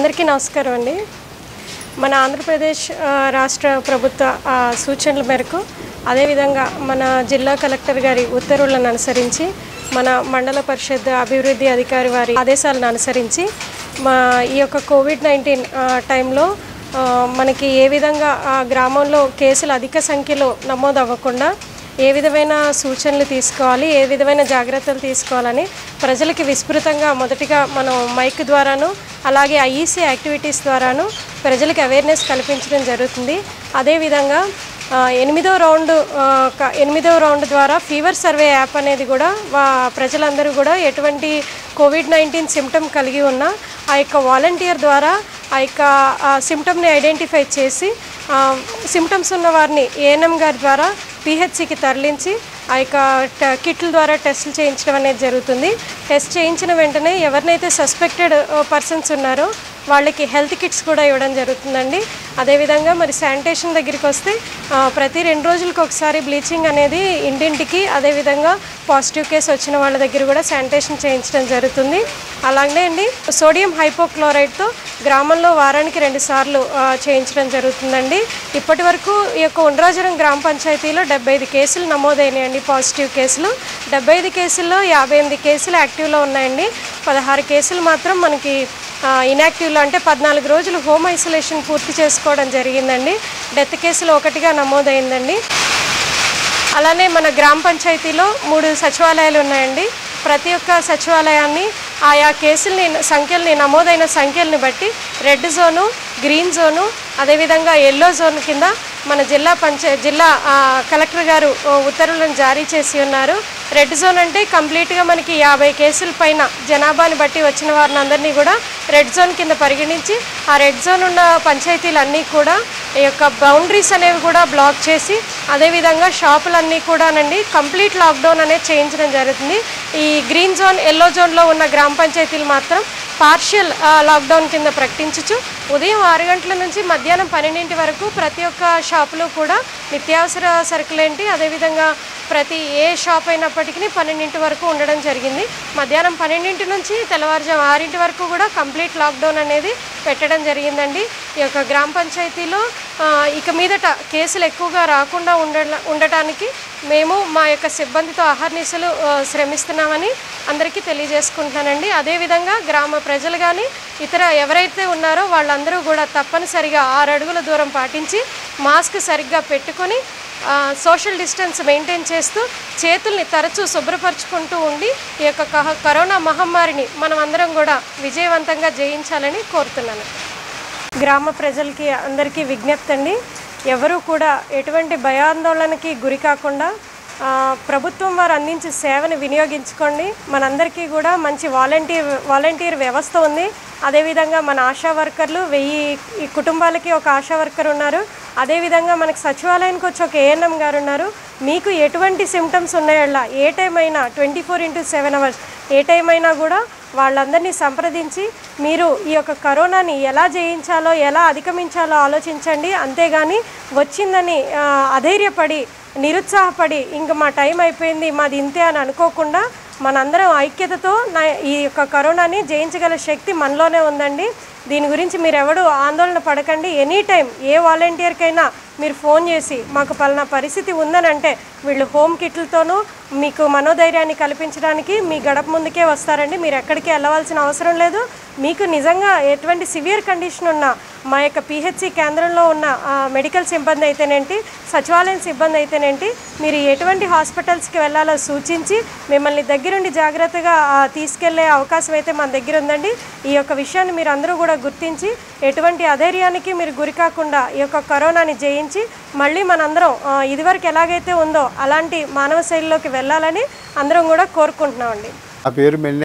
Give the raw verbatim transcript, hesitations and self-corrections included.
అందరికీ నమస్కారం అండి. మన ఆంధ్రప్రదేశ్ రాష్ట్ర ప్రభుత్వ సూచనల మేరకు అదేవిధంగా మన జిల్లా కలెక్టర్ గారి ఉత్తర్వులను అనుసరించి మన మండల పరిషత్ అభివృద్ధి అధికారి వారి ఆదేశాలను అనుసరించి మా ఈ యొక్క కోవిడ్ నైన్టీన్ టైంలో మనకి ఏ విధంగా గ్రామంలో కేసులు అధిక సంఖ్యలో నమోదు అవ్వకుండా ఏ విధమైన సూచనలు తీసుకోవాలి, ఏ విధమైన జాగ్రత్తలు తీసుకోవాలని ప్రజలకి విస్తృతంగా మొదటిగా మనం మైక్ ద్వారాను అలాగే ఐఈసీ యాక్టివిటీస్ ద్వారాను ప్రజలకు అవేర్నెస్ కల్పించడం జరుగుతుంది. అదేవిధంగా ఎనిమిదో రౌండ్ ఎనిమిదో రౌండ్ ద్వారా ఫీవర్ సర్వే యాప్ అనేది కూడా ప్రజలందరూ కూడా ఎటువంటి కోవిడ్ నైన్టీన్ సిమ్టమ్ కలిగి ఉన్న ఆ యొక్క వాలంటీర్ ద్వారా ఆ యొక్క సిమ్టమ్ని ఐడెంటిఫై చేసి సిమ్టమ్స్ ఉన్న వారిని ఏఎన్ఎం గారి ద్వారా పిహెచ్సికి తరలించి ఆ యొక్క కిట్ల ద్వారా టెస్టులు చేయించడం అనేది జరుగుతుంది. టెస్ట్ చేయించిన వెంటనే ఎవరినైతే సస్పెక్టెడ్ పర్సన్స్ ఉన్నారో వాళ్ళకి హెల్త్ కిట్స్ కూడా ఇవ్వడం జరుగుతుందండి. అదేవిధంగా మరి శానిటేషన్ దగ్గరికి వస్తే ప్రతి రెండు రోజులకు ఒకసారి బ్లీచింగ్ అనేది ఇంటింటికి, అదేవిధంగా పాజిటివ్ కేసు వచ్చిన వాళ్ళ దగ్గర కూడా శానిటేషన్ చేయించడం జరుగుతుంది. అలాగే అండి సోడియం హైపోక్లోరైడ్తో గ్రామంలో వారానికి రెండు సార్లు చేయించడం జరుగుతుందండి. ఇప్పటి వరకు ఈ యొక్క ఉండ్రాజరం గ్రామ పంచాయతీలో డెబ్బై ఐదు కేసులు నమోదైనాయండి, పాజిటివ్ కేసులు. డెబ్బై ఐదు కేసుల్లో యాభై ఎనిమిది కేసులు యాక్టివ్లో ఉన్నాయండి. పదహారు కేసులు మాత్రం మనకి ఇన్యాక్టివ్లో అంటే పద్నాలుగు రోజులు హోమ్ ఐసోలేషన్ పూర్తి చేసుకోవడం జరిగిందండి. డెత్ కేసులు ఒకటిగా నమోదైందండి. అలానే మన గ్రామ పంచాయతీలో మూడు సచివాలయాలు ఉన్నాయండి. ప్రతి ఒక్క సచివాలయాన్ని ఆయా కేసుల్ని సంఖ్యల్ని నమోదైన సంఖ్యల్ని బట్టి రెడ్ జోను, గ్రీన్ జోను, అదేవిధంగా ఎల్లో జోన్ కింద మన జిల్లా పంచాయ జిల్లా కలెక్టర్ గారు ఉత్తర్వులను జారీ చేసి ఉన్నారు. రెడ్ జోన్ అంటే కంప్లీట్గా మనకి యాభై కేసుల పైన జనాభాని బట్టి వచ్చిన వారిని అందరినీ కూడా రెడ్ జోన్ కింద పరిగణించి ఆ రెడ్ జోన్ ఉన్న పంచాయతీలన్నీ కూడా ఈ యొక్క బౌండరీస్ అనేవి కూడా బ్లాక్ చేసి అదేవిధంగా షాపులన్నీ కూడానండి కంప్లీట్ లాక్డౌన్ అనేది చేయించడం జరుగుతుంది. ఈ గ్రీన్ జోన్, ఎల్లో జోన్లో ఉన్న గ్రామ పంచాయతీలు మాత్రం పార్షియల్ లాక్డౌన్ కింద ప్రకటించచ్చు. ఉదయం ఆరు గంటల నుంచి మధ్యాహ్నం పన్నెండింటి వరకు ప్రతి ఒక్క షాపులో కూడా నిత్యావసర సరుకులేంటి అదేవిధంగా ప్రతి ఏ షాప్ అయినప్పటికీ పన్నెండింటి వరకు ఉండడం జరిగింది. మధ్యాహ్నం పన్నెండింటి నుంచి తెల్లవారుజాము ఆరింటి వరకు కూడా కంప్లీట్ లాక్డౌన్ అనేది పెట్టడం జరిగిందండి. ఈ యొక్క గ్రామ పంచాయతీలో ఇక మీదట కేసులు ఎక్కువగా రాకుండా ఉండ ఉండటానికి మేము మా యొక్క సిబ్బందితో అహర్నిశలు శ్రమిస్తున్నామని అందరికీ తెలియజేసుకుంటున్నానండి. అదేవిధంగా గ్రామ ప్రజలు కానీ ఇతర ఎవరైతే ఉన్నారో వాళ్ళందరూ కూడా తప్పనిసరిగా ఆరు అడుగుల దూరం పాటించి మాస్క్ సరిగ్గా పెట్టుకొని సోషల్ డిస్టెన్స్ మెయింటైన్ చేస్తూ చేతుల్ని తరచూ శుభ్రపరచుకుంటూ ఉండి ఈ యొక్క కరోనా మహమ్మారిని మనం అందరం కూడా విజయవంతంగా జయించాలని కోరుతున్నాను. గ్రామ ప్రజలకి అందరికీ విజ్ఞప్తి అండి, ఎవరూ కూడా ఎటువంటి భయాందోళనకి గురి కాకుండా ప్రభుత్వం వారు అందించే సేవను వినియోగించుకోండి. మనందరికీ కూడా మంచి వాలంటీర్ వాలంటీర్ వ్యవస్థ ఉంది. అదేవిధంగా మన ఆశా వర్కర్లు వెయ్యి ఈ కుటుంబాలకి ఒక ఆశా వర్కర్ ఉన్నారు. అదేవిధంగా మనకు సచివాలయానికి వచ్చి ఒక ఏఎన్ఎం గారు ఉన్నారు. మీకు ఎటువంటి సిమ్టమ్స్ ఉన్నాయల్లా ఏ టైం అయినా twenty four into seven hours ఏ టైం అయినా కూడా వాళ్ళందరినీ సంప్రదించి మీరు ఈ యొక్క కరోనాని ఎలా జయించాలో ఎలా అధిగమించాలో ఆలోచించండి. అంతేగాని వచ్చిందని అధైర్యపడి నిరుత్సాహపడి ఇంక మా టైం అయిపోయింది మాది ఇంతే అని అనుకోకుండా మనందరం ఐక్యతతో ఈ యొక్క కరోనాని జయించగల శక్తి మనలోనే ఉందండి. దీని గురించి మీరు ఎవరు ఆందోళన పడకండి. ఎనీ టైం ఏ వాలంటీర్కైనా మీరు ఫోన్ చేసి మాకు పలానా పరిస్థితి ఉందని అంటే వీళ్ళు హోమ్ కిట్లతోనూ మీకు మనోధైర్యాన్ని కల్పించడానికి మీ గడప ముందుకే వస్తారండి. మీరు ఎక్కడికి వెళ్ళవలసిన అవసరం లేదు. మీకు నిజంగా ఎటువంటి సివియర్ కండిషన్ ఉన్న మా యొక్క పిహెచ్సి కేంద్రంలో ఉన్న మెడికల్ సిబ్బంది అయితేనేంటి, సచివాలయం సిబ్బంది అయితేనేంటి, మీరు ఎటువంటి హాస్పిటల్స్కి వెళ్ళాలో సూచించి మిమ్మల్ని దగ్గరుండి జాగ్రత్తగా తీసుకెళ్లే అవకాశం అయితే మన దగ్గర ఉందండి. ఈ యొక్క విషయాన్ని మీరు అందరూ కూడా గుర్తించి ఎటువంటి అధైర్యానికి మీరు గురి కాకుండా ఈ యొక్క కరోనాని జయించి మళ్ళీ మనందరం ఇదివరకు ఎలాగైతే ఉందో అలాంటి మానవ శైలిలోకి వెళ్ళాలని అందరం కూడా కోరుకుంటున్నామండి. ఆ పేరు